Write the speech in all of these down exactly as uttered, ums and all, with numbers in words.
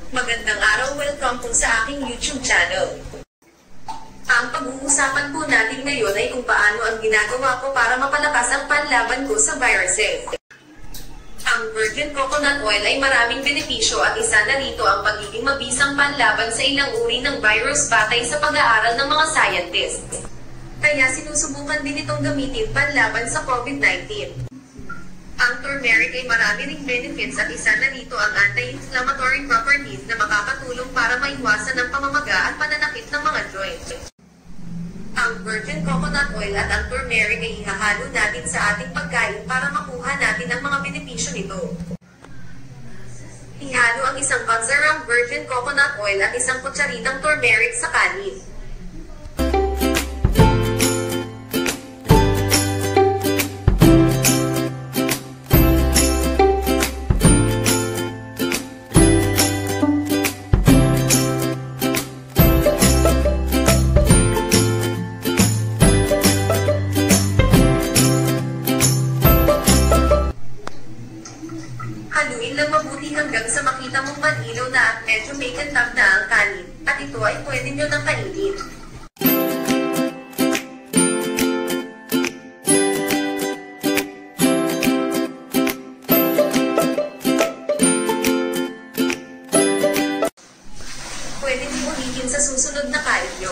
Magandang araw, welcome po sa aking YouTube channel. Ang pag-uusapan po natin ngayon ay kung paano ang ginagawa ko para mapalakas ang panlaban ko sa viruses. Ang virgin coconut oil ay maraming benepisyo at isa na rito ang pagiging mabisang panlaban sa ilang uri ng virus batay sa pag-aaral ng mga scientists. Kaya sinusubukan din itong gamitin panlaban sa COVID nineteen. Ang turmeric ay marami ring benefits at isa na rito ang anti-inflammatory properties na makakatulong para maiwasan ang pamamaga at pananakit ng mga joints. Ang virgin coconut oil at ang turmeric ay ihahalo natin sa ating pagkain para makuha natin ang mga benepisyo nito. Ihalo ang isang kutsarang virgin coconut oil at isang kutsaritang turmeric sa kanin. Haluin lang mabuti hanggang sa makita mong manilaw na at medyo may kantab na ang kanin, at ito ay pwede nyo nang kainin. Pwede nyo ulitin sa susunod na kain nyo.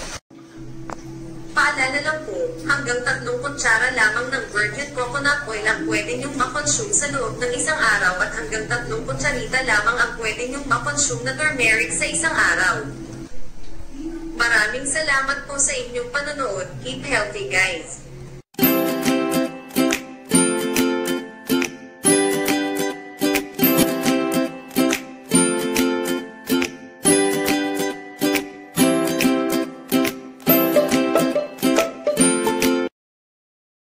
Paalala lang po, hanggang tatlong kutsara lamang ng virgin coconut oil ang pwede nyong makonsume sa loob ng isang araw at hanggang tatlong kutsarita lamang ang pwede nyong makonsume na turmeric sa isang araw. Maraming salamat po sa inyong panonood. Keep healthy guys!